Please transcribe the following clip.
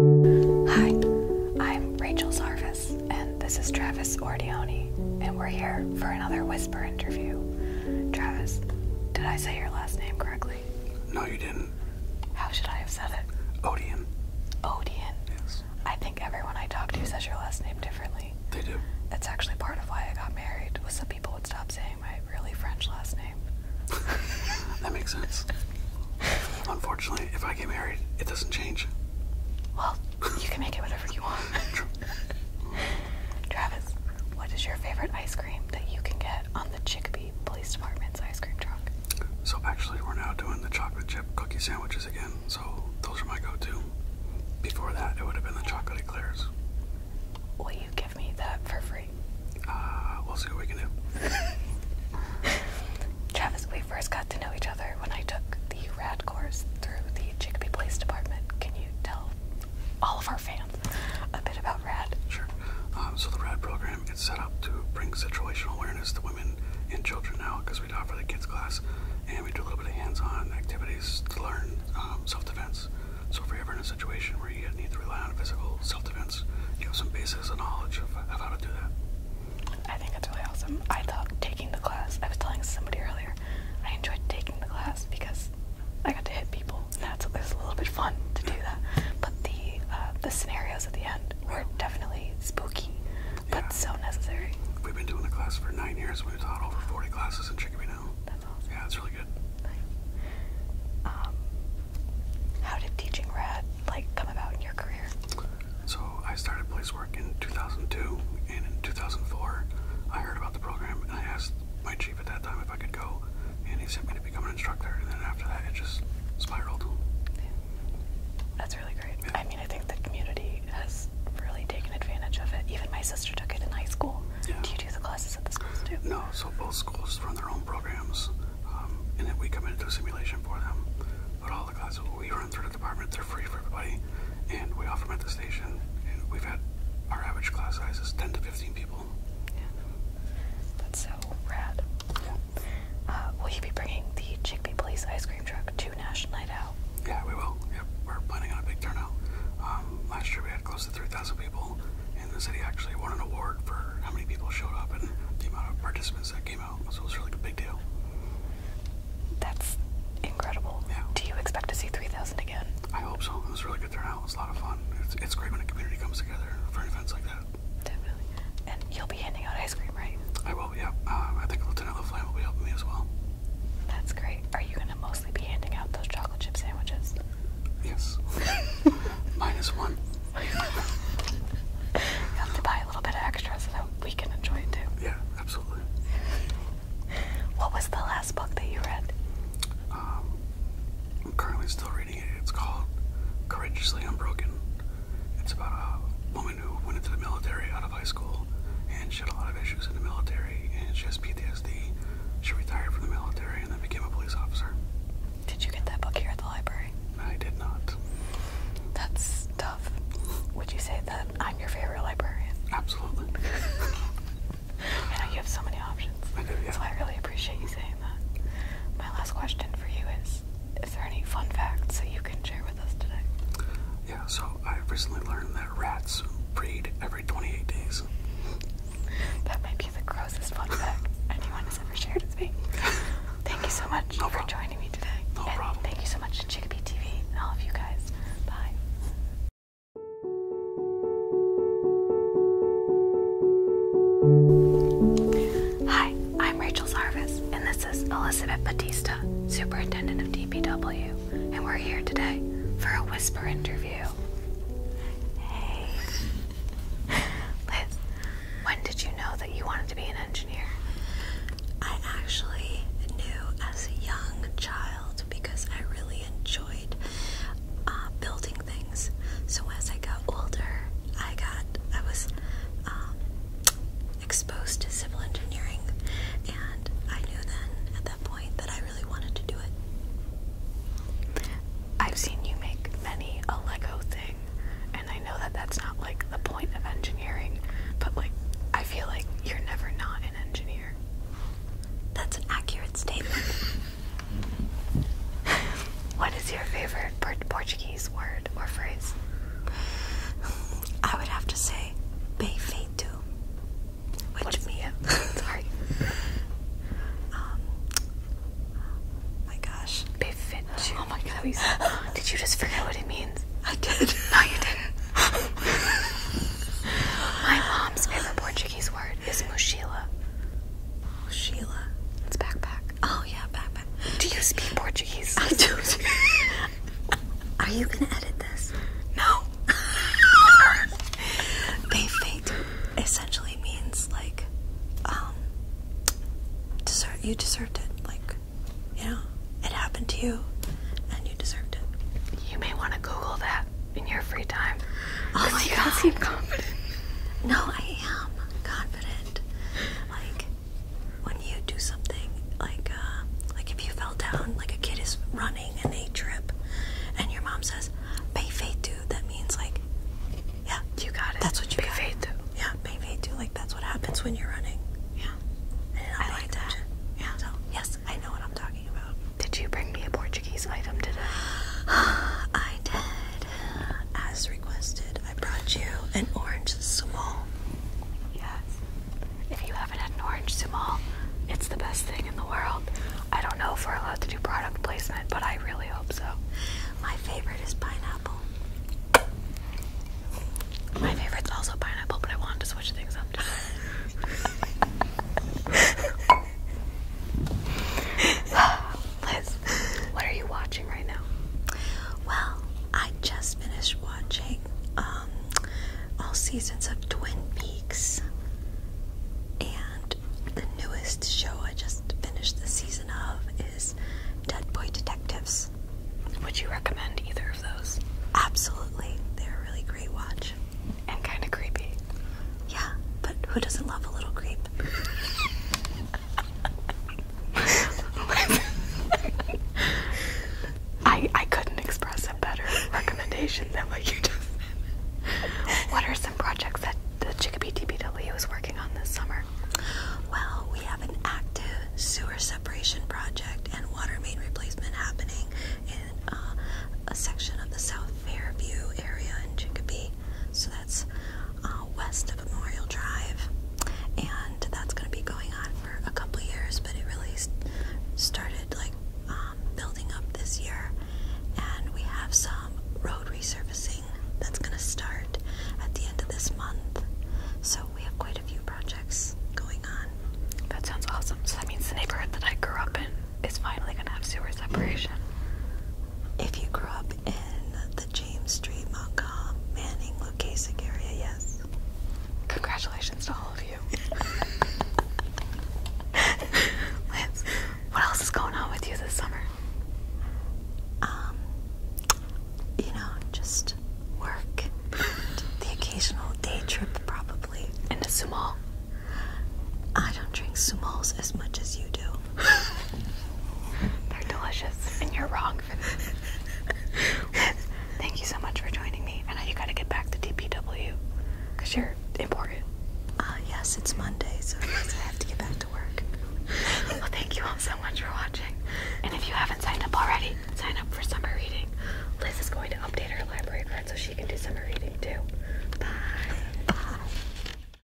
Hi, I'm Rachel Zarvis, and this is Travis Ordioni, and we're here for another Whisper interview. Travis, did I say your last name correctly? No, you didn't. How should I have said it? Odian. Odian? Yes. I think everyone I talk to says your last name differently. They do. That's actually part of why I got married, was so people would stop saying my really French last name. That makes sense. Unfortunately, if I get married, it doesn't change. Well, you can make it whatever you want. True. Travis, what is your favorite ice cream that you can get on the Chicopee Police Department's ice cream truck? So actually, we're now doing the chocolate chip cookie sandwiches again, so those are my go-to. Before that, it would have been the chocolate eclairs. Will you give me that for free? We'll see what we can do. Travis, we first got to know each other when I took the RAD course through the Chicopee Police Department. Can you tell all of our fans a bit about RAD? Sure. So the RAD program is set up to bring situational awareness to women and children now, because we offer the kids class, and we do a little bit of hands-on activities to learn self-defense. So if you're ever in a situation where you need to rely on physical self-defense, you have some basics of knowledge of how to do that. I think it's really awesome. I thought taking the class, I was telling somebody earlier, I enjoyed taking the class because I got to hit people. It was a little bit fun to do that. But the scenarios at the end were definitely spooky, but so necessary. We've been doing the class for 9 years. We've taught over 40 classes in Chicopee now. That's awesome. Yeah, it's really good. How did teaching RAD come about in your career? So I started police work in 2002, and in 2004, I heard about the program, and I asked my chief at that time if I could go, and he sent me to become an instructor, and then after that, it just spiraled. Yeah. That's really great. Yeah. I mean, I think the community has really taken advantage of it. Even my sister took it in high school. Yeah. Do you do the classes at the schools too? No, so both schools run their own programs, and then we come in and do a simulation for them. But all the classes we run through the department, they're free for everybody, and we offer them at the station. And we've had our average class size is 10 to 15 people. Yeah. That's so rad. Yeah. Will you be bringing the Chicopee Police ice cream truck to National Night Out? Yeah, we will. Yep, we're planning on a big turnout. Last year we had close to 3,000 people, and the city actually won an award for how many people showed up and the amount of participants that came out. So it was really a big deal. That's incredible. Yeah. Do you expect to see 3,000 again? I hope so. It was a really good turnout. It was a lot of fun. It's great when a community comes together for events like that. Definitely. And you'll be handing out ice cream, right? I will, yeah. I think Lieutenant LaFlamme will be helping me as well. That's great. Are you going to mostly be handing out those chocolate chip sandwiches? Yes. -1. You have to buy a little bit of extra so that we can enjoy it too. Yeah, absolutely. What was the last book that you read? I'm currently still reading it. It's called Courageously Unbroken. It's about a woman who went into the military out of high school, and she had a lot of issues in the military, and she has PTSD. She retired from the military and then became a police officer. Did you get that book here at the library? I did not. That's tough. Would you say that I'm your favorite librarian? Absolutely. I know you have so many options. I do, yeah. So I really appreciate you saying that. My last question for you is there any fun facts that you can share with us today? Yeah, so I recently learned that rats breed every 28 days. That might be the grossest fun fact anyone has ever shared with me. Thank you so much for joining me today. No problem. Thank you so much to Chicopee TV and all of you guys. Bye. Hi, I'm Rachel Zarvis, and this is Elizabeth Batista, Superintendent of DPW, and we're here today for a Whisper interview. Hey. Liz, when did you know that you wanted to be an engineer? I actually knew as a young child because I really enjoyed building things. So as I got older, I was exposed to civil engineering, and I knew then at that point that I really wanted to do it. I've seen you make many a Lego you deserved it. Like, you know, it happened to you, and you deserved it. You may want to Google that in your free time. Oh my you God. don't seem confident. No, I am confident. Like, when you do something, like if you fell down, like a kid is running and they trip, and your mom says, "Pay faith to," that means like, yeah, you got it. That's what you Pay got. faith to. Yeah, pay faith to. Like, that's what happens when you're running. Yeah. And I like that. Yeah. So, yes, I know what I'm talking about. Did you bring me a Portuguese item today? I did. As requested, I brought you an orange sumo. Yes. If you haven't had an orange sumal, it's the best thing in the world. I don't know if we're allowed to do product placement, but I really hope so. My favorite is pineapple. My favorite's also pineapple, but I wanted to switch things up today. Liz, what are you watching right now? Well, I just finished watching all seasons of Twin Peaks. And the newest show I just finished the season of is Dead Boy Detectives. Would you recommend either of those? Absolutely. They're a really great watch. And kind of creepy. Yeah, but who doesn't love